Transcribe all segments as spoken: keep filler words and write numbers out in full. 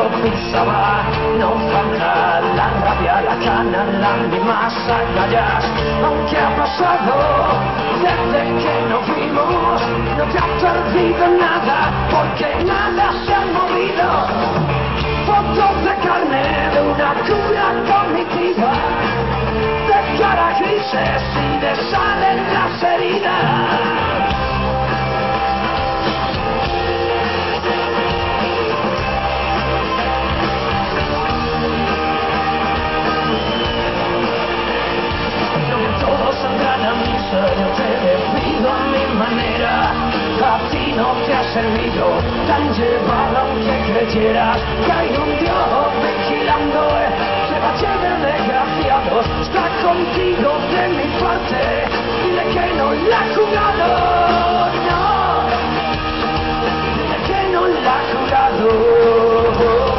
pensava non falta la rabia, la gana, lágrimas, agallas. Aunque ha pasado desde que nos vimos, no te has perdido nada, porque nada se ha movido. Fotos de carne de una cura cognitiva, de caras grises y de sal en las heridas. Yo te despido a mi manera, a ti no te ha servido, tan llevado aunque creyeras que hay un Dios vigilando, eh, se va a llevar desgraciados, está contigo de mi parte, dile que no la ha jugado, no, dile que no la ha jugado.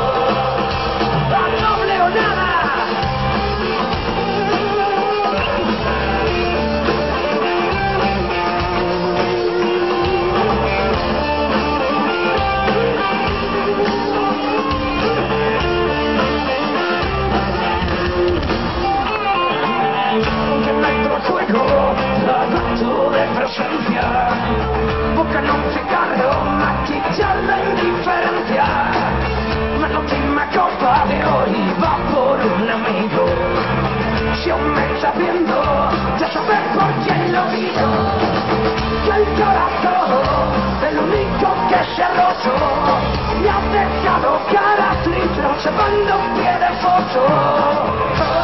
Buscan un cigarro, maquillar la indiferencia. Ma la última copa de hoy va por un amigo. Si aún me estás viendo, ya sabes por quién lo digo. Que el corazón, el único que se ha roto, me ha dejado cara triste, observando un pie de foto.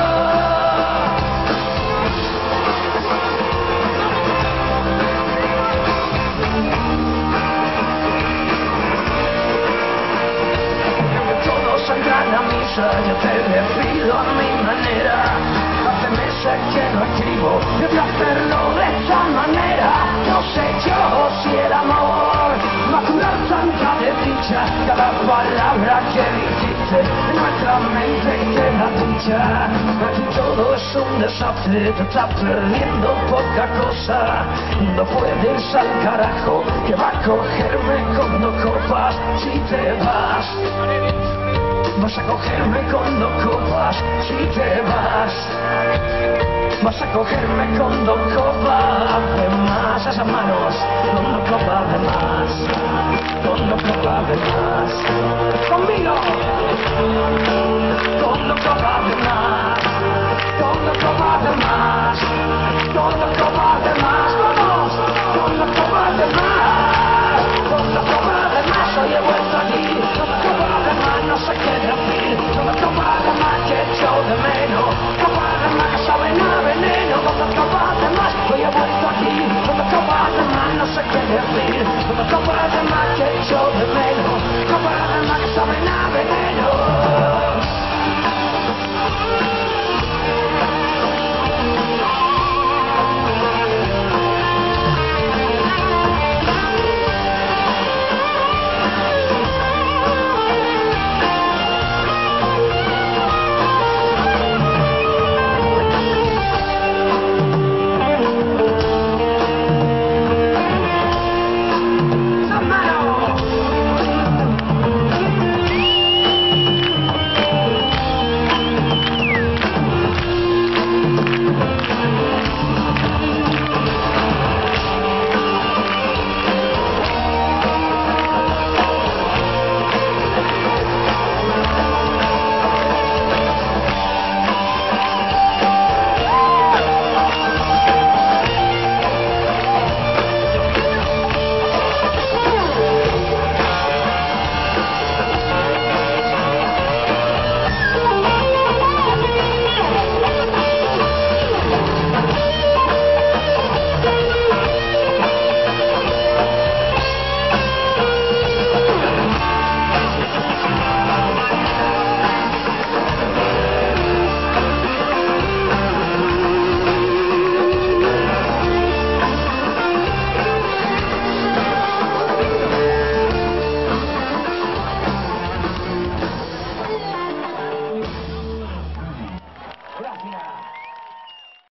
Yo te despido a mi manera, hace meses que no escribo, debo hacerlo de esa manera. No sé yo si el amor va a curar tanta desdicha, cada palabra que dijiste en nuestra mente queda dicha. Aquí todo es un desastre, te estás perdiendo poca cosa, no puedes al carajo, que va a cogerme con dos copas si te vas. Vas a cogerme con dos copas si te vas. Vas a cogerme con dos copas de más. Esas manos con dos copas de más.